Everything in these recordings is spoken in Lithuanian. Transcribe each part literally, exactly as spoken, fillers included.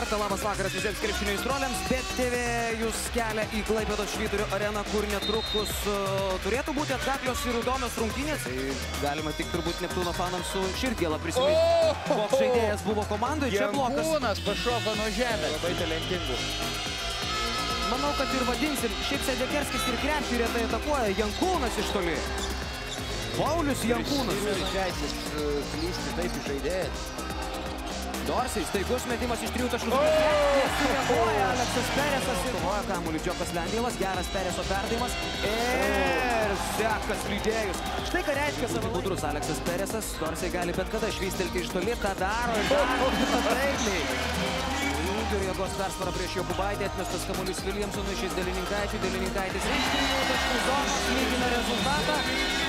kartą labas vakaras visiems krepšinio aistruoliams. Bet T V jūs kelia į Klaipėdos Švyturio areną, kur netrukus uh, turėtų būti atkaklios ir įdomios rungtynės. Tai galima tik turbūt Neptūno fanams su širdgėla prisiminti. Oh! Koks žaidėjas buvo komandai, čia blokas. Jankūnas pašoko nuo žemės. Labai talentingų. Manau, kad ir vadinsim. Šiaip Sedekerskis ir krepšį retai atakuoja. Jankūnas iš toli. Paulius Jankūnas. Turi teisės klysti taip į žaidėjas. Dorsai, staigus metimas iš trijų taškų. Sureaguoja Aleksas Peresas ir kovoja kamuolį Džiokas Lendeilas. Geras Pereso perdavimas. Ir Zekas Lydėjus. Štai ką reiškia savo budrus Aleksas Peresas. Dorsai gali bet kada švystelti iš toli. Tą daro ir daro taikliai. Ir jėgos persvara prieš Jokubaitį. Atmestas kamuolys Viljamsonui iš Delininkaičiui. Delininkaitis iš trijų taškų zonos lygina rezultatą.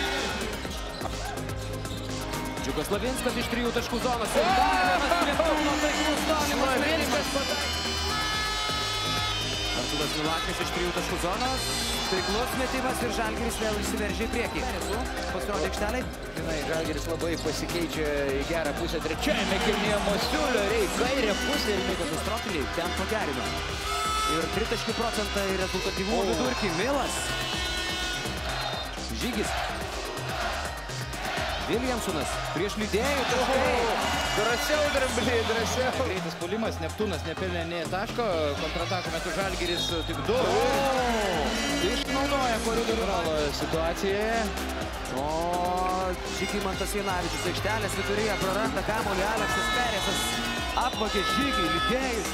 Džiugas Slavinskas iš trijų taškų zonos. Ir dar Neptūno taiklus tolimas metimas. Artūras Milaknis iš trijų taškų zonos. Taiklus metimas ir Žalgiris vėl išsiveržė į priekį. Pasirodė aikšteliai. Žalgiris labai pasikeičia į gerą pusę. Trečiajame kėlinyje Masiulio reik kairė pusė ir katastrofiniai ten pagerino. Ir tritaškių procentai rezultatyvumo vidurkį. Milas. Žygis. Viljamsonas prieš Lydėjų taškai. Drąsiau, drambliai, drąsiau. Greitas puolimas, Neptūnas nepelnė nė taško. Kontratako metu Žalgiris tik du. Išnaudoja koridorių Ralo situacijoje. O Žygimantas Janavičius aikštelės viduryje praranda kamuolį. Aleksas Peresas apvagė Žygį, Lydėjus.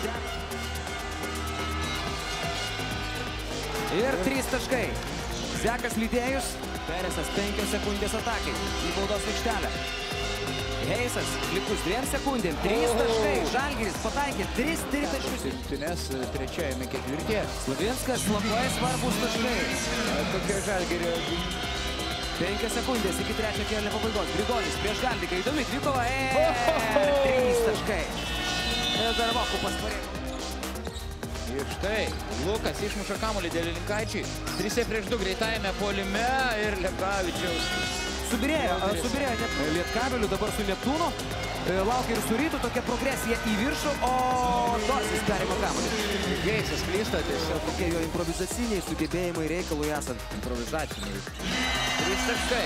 Ir trys taškai. Zekas Lydėjus. Peresas penkios sekundės atakai į baudos aikštelę. Heisas likus dviem sekundėm. Trys taškai. Žalgiris pataikė tris tritaškius. Rinktinės trečiajame ketvirtyje. Slavinskas labai svarbus taškai. Tokia Žalgirio. Penkios sekundės iki trečio kėlinio pabaigos. Grigonis prieš Galdiką. Įdomi dvikova. Trys taškai. Ir dar Vokupas pareiko. Ir štai, Lukas išmuša kamuolį Delininkaičiui. Trise prieš du greitajame puolime ir Lekavičiaus. Subirėjo, subirėjo Lietkabelių dabar su Neptūnu. Laukia ir su Rytu tokia progresija į viršų, o Dorsis perima kamuolį. Heisas klysta tiesiog. Kokie jo improvizaciniai sugebėjimai reikalui esant. Improvizaciniai. Trys taškai.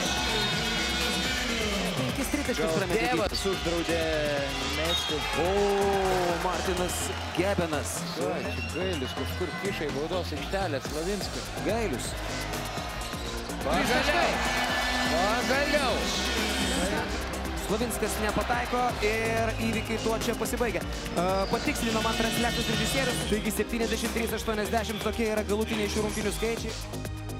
Penkis tritaškius prametė. Tėvas uždraudė mesti. O, Martinas Gebenas. Gailius kažkur kiša į baudos aikštelę Slavinską. Gailius. Pagaliau. Pagaliau. Slavinskas nepataiko ir įvykiai tuo čia pasibaigia. Patikslino man transliacijos režisierius. Taigi septyniasdešimt trys aštuoniasdešimt tokie yra galutiniai šių rungtynių skaičiai.